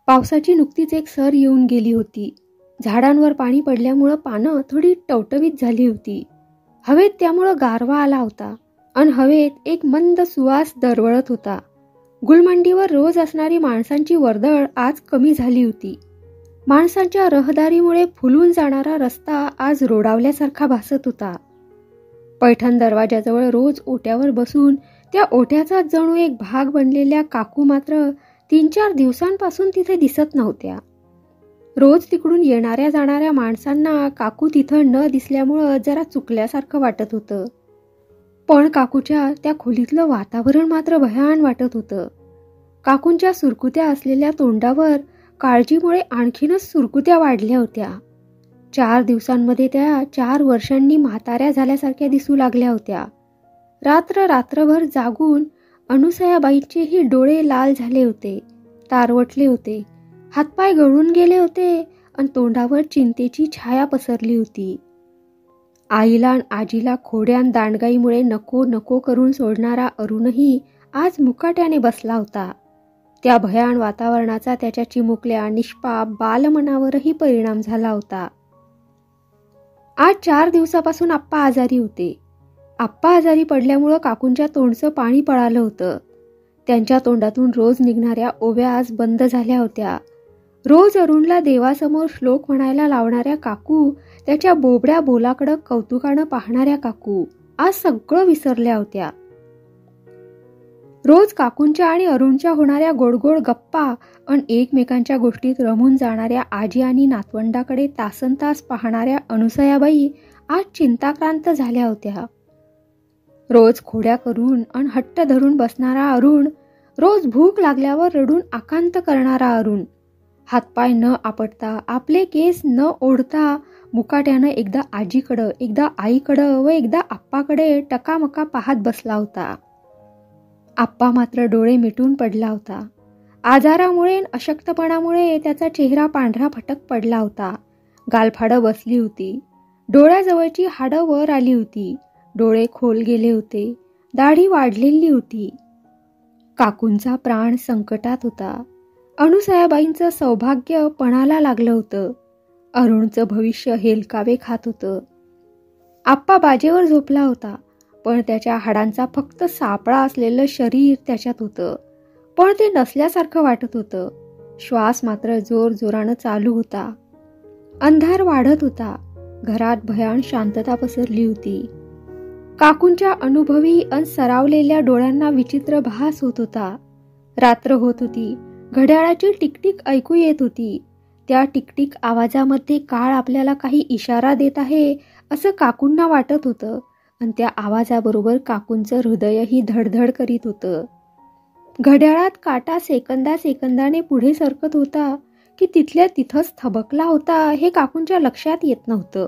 पावसाची नुकतीच एक सर येऊन गेली होती. झाडांवर पाणी पडल्यामुळं पानं थोडी टवटवीत झाली होती. हवेत त्यामुळं गारवा आला होता आणि हवेत एक मंद सुवास दरवळत होता. गुलमंडीवर रोज असणारी माणसांची वर्दळ आज कमी झाली होती. माणसांच्या रहदारीमुळे फुलून जाणारा रस्ता आज रोडावल्यासारखा भासत होता. पैठण दरवाजाजवळ रोज ओट्यावर बसून त्या ओट्याचा जणू एक भाग बनलेल्या काकू मात्र 3-4 दिवसांपासून तिथे दिसत नव्हत्या. रोज तिकडून येणाऱ्या जाणाऱ्या माणसांना काकू तिथं न दिसल्यामुळं जरा चुकल्यासारखं वाटत होतं. पण काकूच्या त्या खोलीतलं वातावरण मात्र भयान वाटत होतं. काकूंच्या सुरकुत्या असलेल्या तोंडावर काळजीमुळे आणखीनच सुरकुत्या वाढल्या होत्या. 4 दिवसांमध्ये त्या 4 वर्षांनी म्हाताऱ्या झाल्यासारख्या दिसू लागल्या होत्या. रात्रभर जागून अनुसयाबाईंचेही डोळे लाल झाले होते, तारवटले होते, हातपाय गळून गेले होते आणि तोंडावर चिंतेची छाया पसरली होती. आईला आणि आजीला खोड्यान दांडगाईमुळे नको नको करून सोडणारा अरुणही आज मुकाट्याने बसला होता. त्या भयान वातावरणाचा त्याच्या चिमुकल्या निष्पाप बालमनावरही परिणाम झाला होता. आज 4 दिवसापासून आप्पा आजारी होते. आप्पा आजारी पडल्यामुळं काकूंच्या तोंडचं पाणी पळालं होतं. त्यांच्या तोंडातून रोज निघणाऱ्या ओव्या आज बंद झाल्या होत्या. रोज अरुणला देवासमोर श्लोक म्हणायला लावणाऱ्या काकू, त्याच्या बोबड्या बोलाकडं कौतुकानं पाहणाऱ्या काकू आज सगळं विसरल्या होत्या. रोज काकूंच्या आणि अरुणच्या होणाऱ्या गोडगोड गप्पा आणि एकमेकांच्या गोष्टीत रमून जाणाऱ्या आजी आणि नातवंडाकडे तासनतास पाहणाऱ्या अनुसयाबाई आज चिंताक्रांत झाल्या होत्या. रोज खोड्या करून आणि हट्ट धरून बसणारा अरुण, रोज भूक लागल्यावर रडून आकांत करणारा अरुण, हातपाय न आपटता, आपले केस न ओढता मुकाट्यानं एकदा आजीकडं, एकदा आईकडं व एकदा आप्पाकडे टकामका पाहत बसला होता. आप्पा मात्र डोळे मिटून पडला होता. आजारामुळे अशक्तपणामुळे त्याचा चेहरा पांढरा फटक पडला होता. गालफाडं बसली होती. डोळ्याजवळची हाडं वर आली होती. डोळे खोल गेले होते. दाढी वाढलेली होती. काकूंचा प्राण संकटात होता. अनुसयाबाईंचं सौभाग्य पणाला लागलं होतं. अरुणचं भविष्य हेलकावे खात होतं. आप्पा बाजेवर झोपला होता, पण त्याच्या हाडांचा फक्त सापळा असलेलं शरीर त्याच्यात होतं. पण ते नसल्यासारखं वाटत होतं. श्वास मात्र जोरानं चालू होता. अंधार वाढत होता. घरात भयान शांतता पसरली होती. काकूंच्या अनुभवी आणि सरावलेल्या डोळ्यांना विचित्र भास होत होता. रात्र होत होती. घड्याळाची टिकटिक ऐकू येत होती. त्या टिकटिक आवाजामध्ये काळ आपल्याला काही इशारा देत आहे असं काकूंना वाटत होतं आणि त्या आवाजाबरोबर काकूंचं हृदयही धडधड करीत होतं. घड्याळात काटा सेकंदाने पुढे सरकत होता की तिथल्या तिथंच थबकला होता हे काकूंच्या लक्षात येत नव्हतं.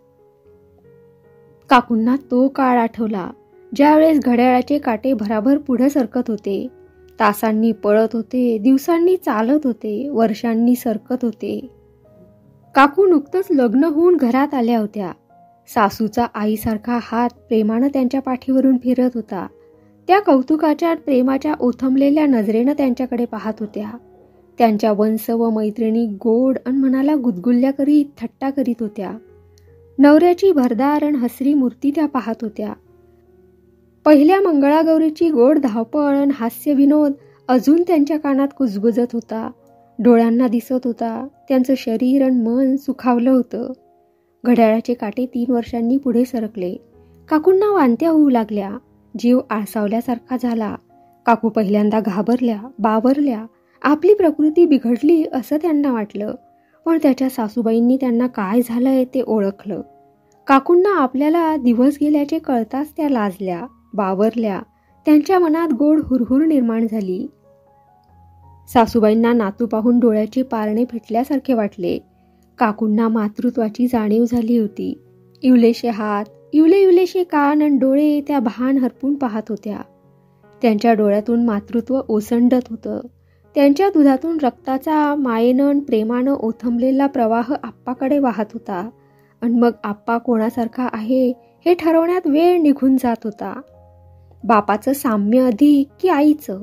काकूंना तो काळ आठवला ज्यावेळेस घड्याळाचे काटे भराभर पुढे सरकत होते. तासांनी पळत होते, दिवसांनी चालत होते, वर्षांनी सरकत होते. काकू नुकतंच लग्न होऊन घरात आल्या होत्या. सासूचा आईसारखा हात प्रेमानं त्यांच्या पाठीवरून फिरत होता. त्या कौतुकाच्या प्रेमाच्या ओथंबलेल्या नजरेनं त्यांच्याकडे पाहत होत्या. त्यांच्या वंश व मैत्रिणी गोड आणि मनाला गुदगुल्या करीत थट्टा करीत होत्या. नवऱ्याची भरदार आणि हसरी मूर्ती त्या पाहत होत्या. पहिल्या मंगळागौरीची गोड धावपळ आणि हास्य विनोद अजून त्यांच्या कानात कुजबुजत होता. डोळ्यांना दिसत होता. त्यांचं शरीर आणि मन सुखावलं होतं. घड्याळाचे काटे 3 वर्षांनी पुढे सरकले. काकूंना वांत्या होऊ लागल्या. जीव आळसावल्यासारखा झाला. काकू पहिल्यांदा घाबरल्या, बावरल्या. आपली प्रकृती बिघडली असं त्यांना वाटलं. पण त्याच्या सासूबाईंनी त्यांना काय झालंय ते ओळखलं. काकूंना आपल्याला दिवस गेल्याचे कळताच त्या लाजल्या, बावरल्या. त्यांच्या मनात गोड हुरहुर निर्माण झाली. सासूबाईंना नातू पाहून डोळ्याचे पारणे फिटल्यासारखे वाटले. काकूंना मातृत्वाची जाणीव झाली होती. इवलेशे हात, इवलेशे कान आणि डोळे त्या भान हरपून पाहत होत्या. त्यांच्या डोळ्यातून मातृत्व ओसंडत होतं. त्यांच्या दुधातून रक्ताचा मायेनं प्रेमानं ओथंबलेला प्रवाह आप्पाकडे वाहत होता. आणि मग आप्पा कोणासारखा आहे हे ठरवण्यात वेळ निघून जात होता. बापाचं साम्य अधिक की आईचं,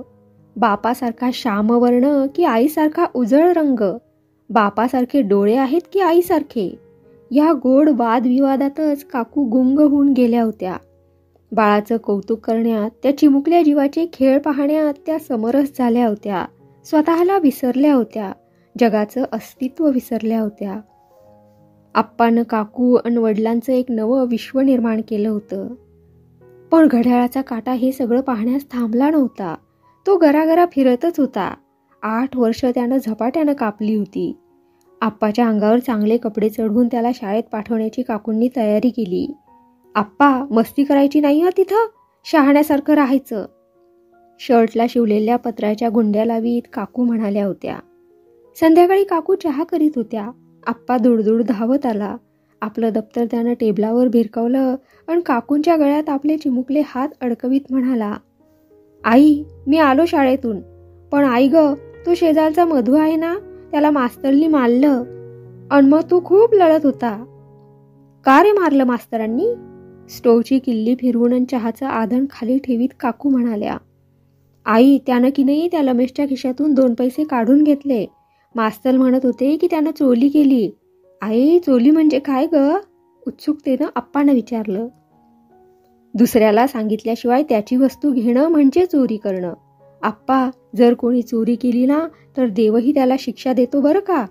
बापासारखा श्यामवर्ण की आईसारखा उजळ रंग, बापासारखे डोळे आहेत की आईसारखे, या गोड वादविवादातच काकू गुंग होऊन गेल्या होत्या. बाळाचं कौतुक करण्यात, त्या चिमुकल्या जीवाचे खेळ पाहण्यात त्या समरस झाल्या होत्या. स्वतःला विसरल्या होत्या, जगाचं अस्तित्व विसरल्या होत्या. आप्पानं काकू आणि वडिलांचं एक नवं विश्व निर्माण केलं होतं. पण घड्याळाचा काटा हे सगळं पाहण्यास थांबला नव्हता. तो गरागरा फिरतच होता. 8 वर्ष त्यानं झपाट्यानं कापली होती. आप्पाच्या अंगावर चांगले कपडे चढवून त्याला शाळेत पाठवण्याची काकूंनी तयारी केली. आप्पा, मस्ती करायची नाही हं तिथं, शहाण्यासारखं राहायचं. शर्टला शिवलेल्या पत्राच्या गुंड्या लावीत काकू म्हणाल्या होत्या. संध्याकाळी काकू चहा करीत होत्या. आप्पा दुडदुड धावत आला. आपलं दप्तर त्यानं टेबलावर भिरकवलं आणि काकूंच्या गळ्यात आपले चिमुकले हात अडकवीत म्हणाला, आई, मी आलो शाळेतून. पण आई ग, तो शेजारचा मधू आहे ना, त्याला मास्तरनी मारलं. आणि मग तू खूप लढत होता. का रे मारलं मास्तरांनी? स्टोवची किल्ली फिरवून आणि चहाचं आधण खाली ठेवीत काकू म्हणाल्या, आई, त्यानं की नाही त्या रमेशच्या खिशातून 2 पैसे काढून घेतले. मास्तर म्हणत होते की त्यानं चोरी केली. आई, चोरी म्हणजे काय ग? उत्सुकतेनं आप्पानं विचारलं. दुसऱ्याला सांगितल्याशिवाय त्याची वस्तू घेणं म्हणजे चोरी करणं. आप्पा, जर कोणी चोरी केली ना, तर देवही त्याला शिक्षा देतो बरं का.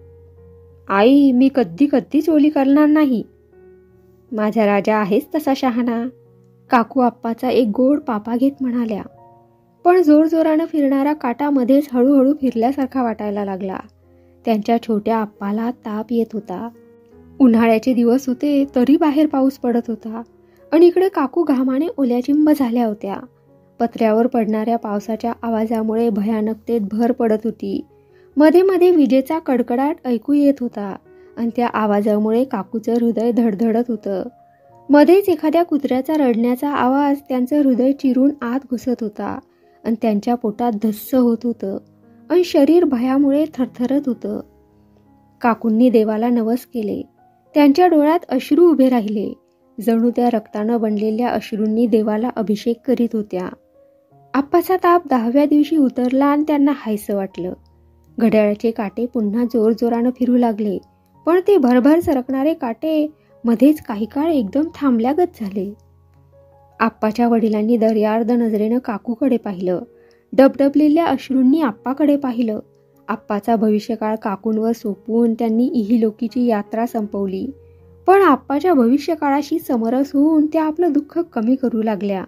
आई, मी कधी कधी चोरी करणार नाही. माझा राजा आहेच तसा शहाणा, काकू आप्पाचा एक गोड पापा घेत म्हणाल्या. पण जोरजोरानं फिरणारा काटा मध्येच हळूहळू फिरल्यासारखा वाटायला लागला. त्यांच्या छोट्या आप्पाला ताप येत होता. उन्हाळ्याचे दिवस होते तरी बाहेर पाऊस पडत होता आणि इकडे काकू घामाने ओल्याचिंब झाल्या होत्या. पत्र्यावर पडणाऱ्या पावसाच्या आवाजामुळे भयानकतेत भर पडत होती. मध्ये मध्ये विजेचा कडकडाट ऐकू येत होता आणि त्या आवाजामुळे काकूचं हृदय धडधडत होतं. मध्येच एखाद्या कुत्र्याचा रडण्याचा आवाज त्यांचं हृदय चिरून आत घुसत होता आणि त्यांच्या पोटात धस्स होत होतं आणि शरीर भयामुळे थरथरत होतं. काकूंनी देवाला नवस केले. त्यांच्या डोळ्यात अश्रू उभे राहिले. जणू त्या रक्तानं बनलेल्या अश्रूंनी देवाला अभिषेक करीत होत्या. आप्पाचा ताप 10व्या दिवशी उतरला आणि त्यांना हायसं वाटलं. घड्याळाचे काटे पुन्हा जोरजोरानं फिरू लागले. पण ते भरभर सरकणारे काटे मध्येच काही काळ एकदम थांबल्यागत झाले. आप्पाच्या वडिलांनी दर्यार्द नजरेनं काकूकडे पाहिलं. डबडबलेल्या अश्रूंनी आप्पाकडे पाहिलं. आप्पाचा भविष्यकाळ काकूंवर सोपवून त्यांनी इहलोकीची यात्रा संपवली. पण आप्पाच्या भविष्यकाळाशी समरस होऊन त्या आपलं दुःख कमी करू लागल्या.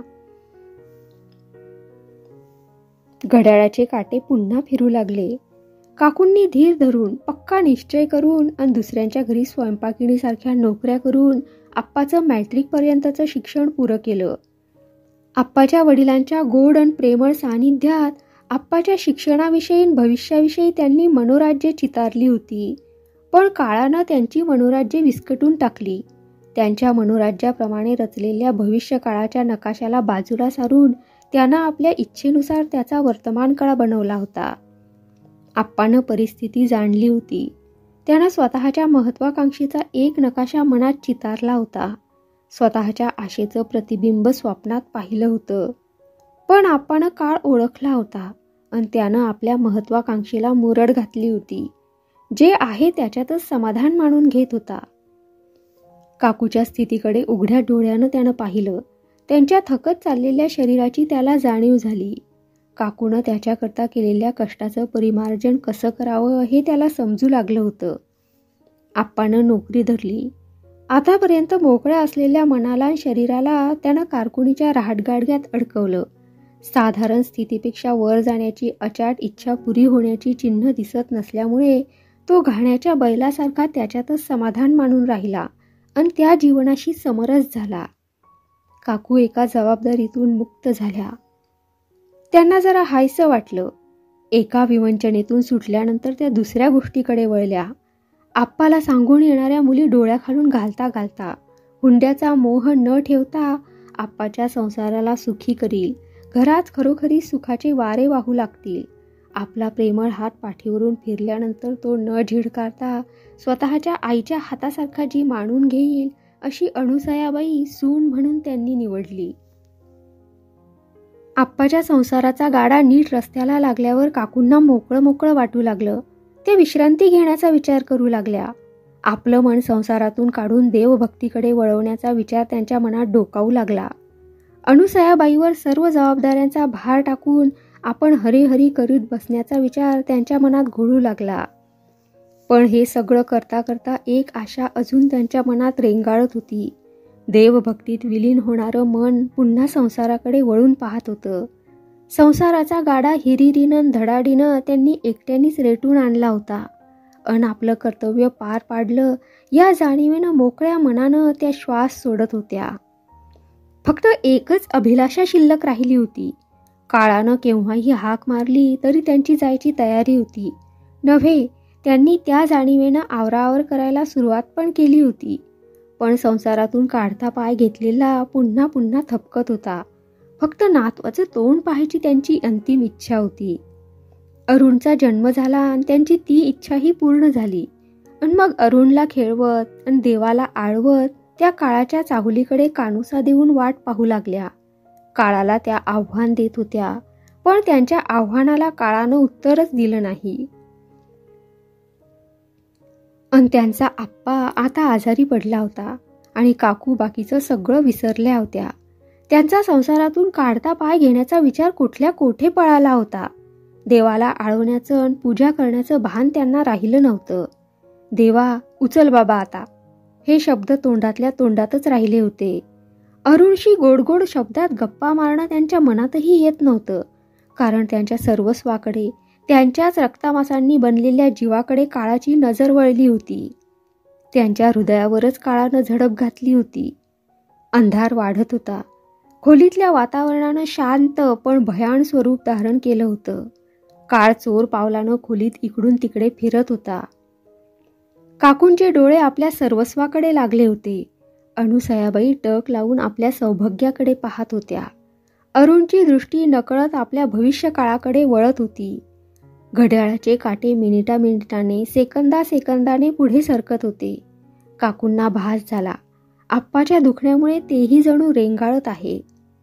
घड्याळाचे काटे पुन्हा फिरू लागले. काकूंनी धीर धरून, पक्का निश्चय करून आणि दुसऱ्यांच्या घरी स्वयंपाकिणीसारख्या नोकऱ्या करून आप्पाचं मॅट्रिक पर्यंतचं शिक्षण पुरं केलं. आप्पाच्या वडिलांच्या गोड आणि प्रेमळ सानिध्यात आप्पाच्या शिक्षणाविषयी भविष्याविषयी त्यांनी मनोराज्य चितारली होती. पण काळानं त्यांची मनोराज्य विस्कटून टाकली. त्यांच्या मनोराज्याप्रमाणे रचलेल्या भविष्यकाळाच्या नकाशाला बाजूला सारून त्यानं आपल्या इच्छेनुसार त्याचा वर्तमान काळ बनवला होता. आप्पानं परिस्थिती जाणली होती. त्यानं स्वतःच्या महत्वाकांक्षेचा एक नकाशा मनात चितारला होता. स्वतःच्या आशेचं प्रतिबिंब स्वप्नात पाहिलं होतं. पण आप्पानं काळ ओळखला होता आणि त्यानं आपल्या महत्वाकांक्षेला मुरड घातली होती. जे आहे त्याच्यातच समाधान मानून घेत होता. काकूच्या स्थितीकडे उघड्या डोळ्यानं त्यानं पाहिलं. त्यांच्या थकत चाललेल्या शरीराची त्याला जाणीव झाली. काकूनं त्याच्याकरता केलेल्या कष्टाचं परिमार्जन कसं करावं हे त्याला समजू लागलं होतं. आप्पानं नोकरी धरली. आतापर्यंत मोकळ्या असलेल्या मनाला आणि शरीराला त्यानं कारकुनीच्या रहाटगाडग्यात अडकवलं. साधारण स्थितीपेक्षा वर जाण्याची अचाट इच्छा पुरी होण्याची चिन्ह दिसत नसल्यामुळे तो घाण्याच्या बैलासारखा त्याच्यातच समाधान मानून राहिला आणि त्या जीवनाशी समरस झाला. काकू एका जबाबदारीतून मुक्त झाल्या. त्यांना जरा हायसं वाटलं. एका विवंचनेतून सुटल्यानंतर त्या दुसऱ्या गोष्टीकडे वळल्या. आप्पाला सांगून येणाऱ्या मुली डोळ्याखालून घालता घालता, हुंड्याचा मोह न ठेवता आप्पाच्या संसाराला सुखी करील. घरात खरोखरी सुखाचे वारे वाहू लागतील. आपला प्रेमळ हात पाठीवरून फिरल्यानंतर तो न झिडकारता स्वतःच्या आईच्या हातासारखा जी मानून घेईल अशी अणुसयाबाई सून म्हणून त्यांनी निवडली. आप्पाच्या संसाराचा गाडा नीट रस्त्याला लागल्यावर काकूंना मोकळं मोकळं वाटू लागलं. ते विश्रांती घेण्याचा विचार करू लागल्या. आपलं मन संसारातून काढून देवभक्तीकडे वळवण्याचा विचार त्यांच्या मनात डोकावू लागला. अनुसयाबाईवर सर्व जबाबदाऱ्यांचा भार टाकून आपण हरिहरी करीत बसण्याचा विचार त्यांच्या मनात घोळू लागला. पण हे सगळं करता करता एक आशा अजून त्यांच्या मनात रेंगाळत होती. देवभक्तीत विलीन होणारं मन पुन्हा संसाराकडे वळून पाहत होतं. संसाराचा गाडा हिरिरीनं धडाडीनं त्यांनी एकट्यानेच रेटून आणला होता. आपलं कर्तव्य पार पाडलं या जाणीवेनं मोकळ्या मनानं त्या श्वास सोडत होत्या. फक्त एकच अभिलाषा शिल्लक राहिली होती. काळानं केव्हाही हाक मारली तरी त्यांची जायची तयारी होती. नव्हे, त्यांनी त्या जाणीवेनं आवराआवर करायला सुरुवात पण केली होती. पण संसारातून काढता पाय घेतलेला पुन्हा पुन्हा थपकत होता. फक्त नातवाचं तोंड पाहायची त्यांची अंतिम इच्छा होती. अरुणचा जन्म झाला आणि त्यांची ती इच्छाही पूर्ण झाली. आणि मग अरुणला खेळवत आणि देवाला आळवत त्या काळाच्या चाहुलीकडे कानोसा देऊन वाट पाहू लागल्या. काळाला त्या आव्हान देत होत्या, पण त्यांच्या आव्हानाला काळानं उत्तरच दिलं नाही. आणि त्यांचा आप्पा आता आजारी पडला होता आणि काकू बाकीचं सगळं विसरल्या होत्या. त्यांचा संसारातून काढता पाय घेण्याचा विचार कुठल्या कोठे पळाला होता. देवाला आळवण्याचं आणि पूजा करण्याचं भान त्यांना राहिलं नव्हतं. देवा उचल बाबा आता, हे शब्द तोंडातल्या तोंडातच राहिले होते. अरुणशी गोड गोड शब्दात गप्पा मारणं त्यांच्या मनातही येत नव्हतं. कारण त्यांच्या सर्वस्वाकडे, त्यांच्याच रक्तामासांनी बनलेल्या जीवाकडे काळाची नजर वळली होती. त्यांच्या हृदयावरच काळानं झडप घातली होती. अंधार वाढत होता. खोलीतल्या वातावरणानं शांत पण भयान स्वरूप धारण केलं होतं. काळ चोर पावलानं खोलीत इकडून तिकडे फिरत होता. काकूंचे डोळे आपल्या सर्वस्वाकडे लागले होते. अनुसयाबाई टक लावून आपल्या सौभाग्याकडे पाहत होत्या. अरुणची दृष्टी नकळत आपल्या भविष्य काळाकडे वळत होती. घड्याळाचे काटे मिनिटा मिनिटाने, सेकंदा सेकंदाने पुढे सरकत होते. काकूंना भास झाला, आप्पाच्या दुखण्यामुळे तेही जणू रेंगाळत आहे.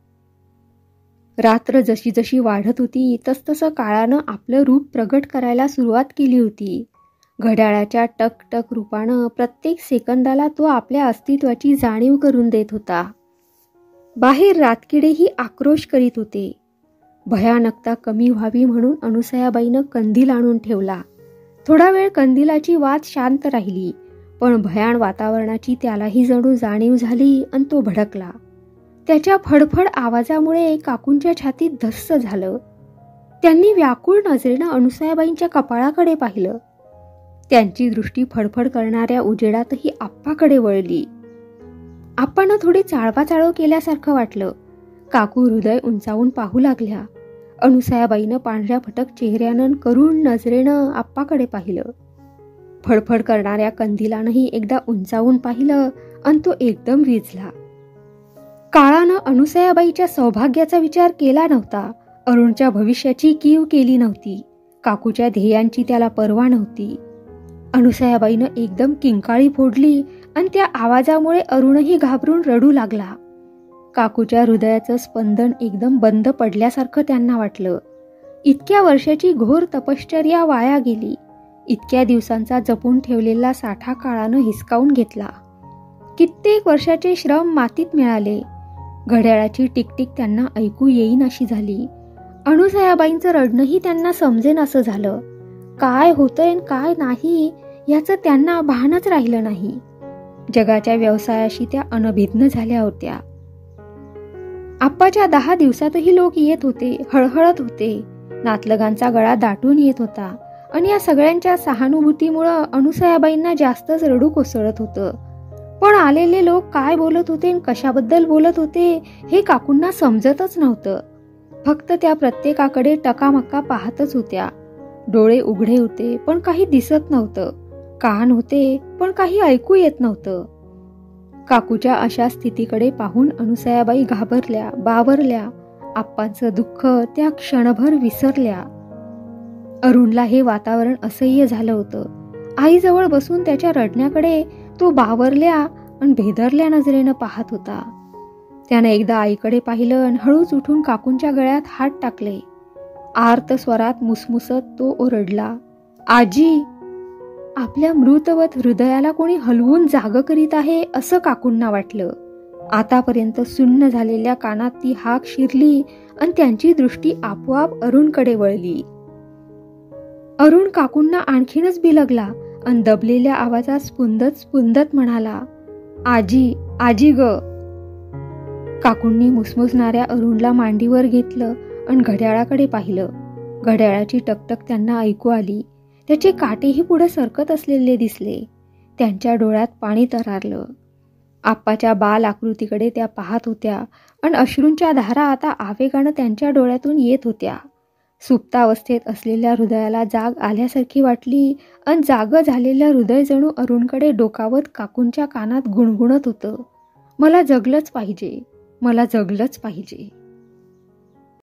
रात्र जशी जशी वाढत होती तसतसं काळानं आपलं रूप प्रगट करायला सुरुवात केली होती. घड्याळाच्या टक टक रूपानं प्रत्येक सेकंदाला तो आपल्या अस्तित्वाची जाणीव करून देत होता. बाहेर रातकिडेही आक्रोश करीत होते. भयानकता कमी व्हावी म्हणून अनुसयाबाईनं कंदील आणून ठेवला. थोडा वेळ कंदिलाची वात शांत राहिली, पण भयान वातावरणाची त्यालाही जणू जाणीव झाली आणि तो भडकला. त्याच्या फडफड आवाजामुळे काकूंच्या छातीत धस्स झालं. त्यांनी व्याकुळ नजरेनं अनुसयाबाईंच्या कपाळाकडे पाहिलं. त्यांची दृष्टी फडफड करणाऱ्या उजेडातही आप्पाकडे वळली. आप्पांना थोडी चाळवाचाळव केल्यासारखं वाटलं. काकू हृदय उंचावून पाहू लागल्या. अनुसयाबाईनं पांढऱ्या फटक चेहऱ्यानं करुण नजरेनं आप्पाकडे पाहिलं. फडफड करणाऱ्या कंदिलानंही एकदा उंचावून पाहिलं आणि तो एकदम विझला. काळानं अनुसयाबाईच्या सौभाग्याचा विचार केला नव्हता. अरुणच्या भविष्याची कीव केली नव्हती. काकूच्या ध्येयांची त्याला पर्वा नव्हती. अनुसयाबाईनं एकदम किंकाळी फोडली आणि त्या आवाजामुळे अरुणही घाबरून रडू लागला. काकूच्या हृदयाचं स्पंदन एकदम बंद पडल्यासारखं त्यांना वाटलं. इतक्या वर्षाची घोर तपश्चर्या वाया गेली. इतक्या दिवसांचा जपून ठेवलेला साठा काळानं हिसकावून घेतला. कित्येक वर्षाचे श्रम मातीत मिळाले. घड्याळाची टिकटिक त्यांना ऐकू येईन अशी झाली. अनुसयाबाईंचं रडणंही त्यांना समजेन असं झालं. काय होतंय काय नाही याचं त्यांना भानच राहिलं नाही. जगाच्या व्यवसायाशी त्या अनभिज्ञ झाल्या होत्या. आप्पाच्या 10 दिवसातही लोक येत होते, हळहळत होते. नातलगांचा गळा दाटून येत होता आणि या सगळ्यांच्या सहानुभूतीमुळं अनुसयाबाईंना जास्तच रडू कोसळत होतं. पण आलेले लोक काय बोलत होते आणि कशाबद्दल बोलत होते हे काकूंना समजतच नव्हतं. फक्त त्या प्रत्येकाकडे टकामक्का पाहतच होत्या. डोळे उघडे होते पण काही दिसत नव्हतं. कान होते पण काही ऐकू येत नव्हतं. काकूच्या अशा स्थितीकडे पाहून अनुसयाबाई घाबरल्या, बावरल्या. आप्पांचं दुःख त्या क्षणभर विसरल्या. अरुणला हे वातावरण असह्य झालं होतं. आईजवळ बसून त्याच्या रडण्याकडे तो बावरल्या आणि भेदरल्या नजरेनं पाहत होता. त्याने एकदा आईकडे पाहिलं आणि हळूच उठून काकूंच्या गळ्यात हात टाकले. आर्त स्वरात मुसमुसत तो ओरडला, आजी. आपल्या मृतवत हृदयाला कोणी हलवून जाग करीत आहे असं काकूंना वाटलं. आतापर्यंत सुन्न झालेल्या कानात ती हाक शिरली आणि त्यांची दृष्टी आपोआप अरुणकडे वळली. अरुण काकूंना आणखीनच बिलगला आणि दबलेल्या आवाजात स्पुंदत म्हणाला, आजी, आजी ग. काकूंनी मुसमुसणाऱ्या अरुणला मांडीवर घेतलं आणि घड्याळाकडे पाहिलं. घड्याळाची टकटक त्यांना ऐकू आली. त्याचे काटेही पुढे सरकत असलेले दिसले. त्यांच्या डोळ्यात पाणी तरारलं. आप्पाच्या बाल आकृतीकडे त्या पाहत होत्या आणि अश्रूंच्या धारा आता आवेगानं त्यांच्या डोळ्यातून येत होत्या. सुप्तावस्थेत असलेल्या हृदयाला जाग आल्यासारखी वाटली आणि जागं झालेलं हृदय जणू अरुणकडे डोकावत काकूंच्या कानात गुणगुणत होतं, मला जगलंच पाहिजे, मला जगलंच पाहिजे.